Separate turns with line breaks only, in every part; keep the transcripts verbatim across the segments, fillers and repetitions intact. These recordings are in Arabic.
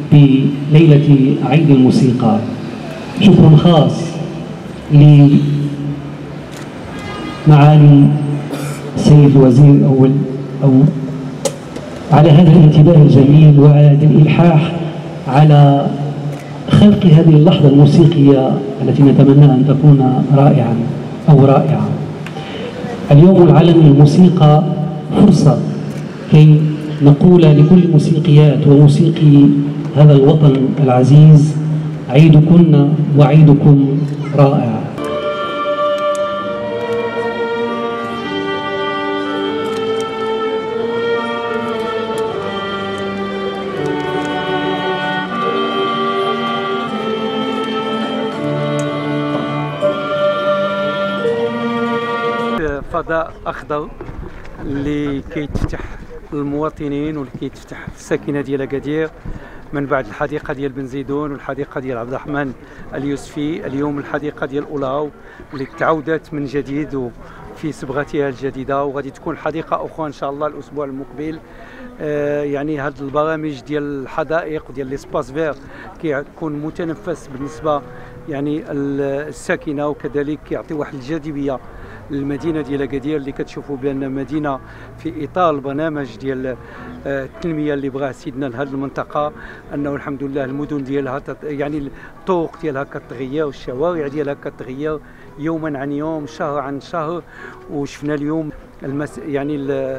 بليلة عيد الموسيقى. شكر خاص لمعالي السيد الوزير الأول أو على هذا الانتباه الجميل وعلى الإلحاح على خلق هذه اللحظة الموسيقية التي نتمنى أن تكون رائعة أو رائعة. اليوم العالمي للموسيقى فرصة كي نقول لكل موسيقيات وموسيقي هذا الوطن العزيز: عيدكن وعيدكم رائع.
فضاء أخضر اللي كيتفتح للمواطنين واللي كيتفتح في الساكنة ديال أكادير من بعد الحديقة ديال بن زيدون والحديقة ديال عبد الرحمن اليوسفي. اليوم الحديقة ديال أولاو اللي تعودت من جديد وفي صبغتها الجديدة، وغادي تكون حديقة أخرى إن شاء الله الأسبوع المقبل. آه يعني هاد البرامج ديال الحدائق وديال ليسباس فير كيكون متنفس بالنسبة يعني الساكنة، وكذلك كيعطي واحد الجاذبية المدينه ديال أكادير اللي كتشوفوا بان مدينه في اطار البرنامج ديال التنميه اللي بغاه سيدنا لهذه المنطقه، انه الحمد لله المدن ديالها يعني الطرق ديالها كتغير والشوارع ديالها كتغير يوما عن يوم شهر عن شهر. وشفنا اليوم المس يعني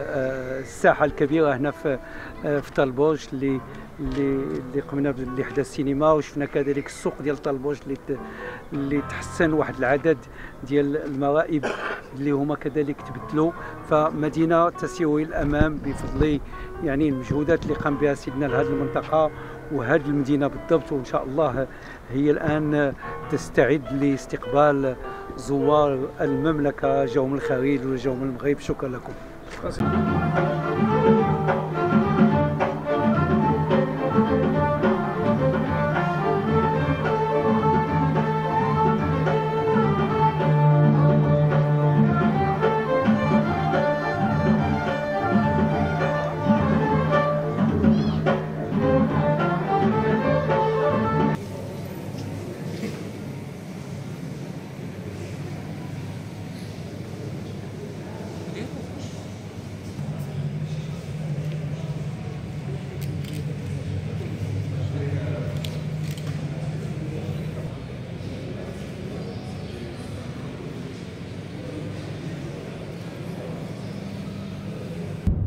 الساحه الكبيره هنا في في طلبوج اللي اللي اللي قمنا اللي حدا السينما، وشفنا كذلك السوق ديال طلبوج اللي اللي تحسن واحد العدد ديال المرائب اللي هما كذلك تبدلوا. فمدينه تسير الى الامام بفضل يعني المجهودات اللي قام بها سيدنا لهذه المنطقه وهذه المدينه بالضبط. وان شاء الله هي الان تستعد لاستقبال زوار المملكه جاوا من الخارج ولا جاوا من المغرب. شكرا لكم.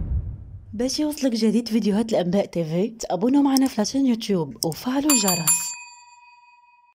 باش يوصلك جديد فيديوهات الأنباء تيفي تابونوا معنا في لاشين يوتيوب وفعلوا الجرس.